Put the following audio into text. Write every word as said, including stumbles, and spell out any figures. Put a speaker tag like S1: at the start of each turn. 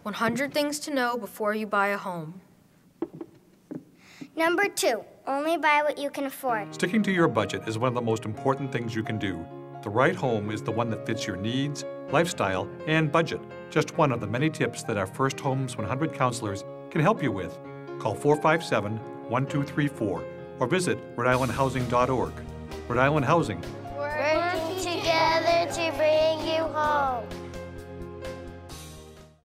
S1: one hundred things to know before you buy a home.
S2: Number two, only buy what you can afford.
S3: Sticking to your budget is one of the most important things you can do. The right home is the one that fits your needs, lifestyle, and budget. Just one of the many tips that our First Homes one hundred counselors can help you with. Call four five seven, one two three four or visit Rhode Island Housing dot org. Rhode Island Housing.
S2: Working together to bring you home.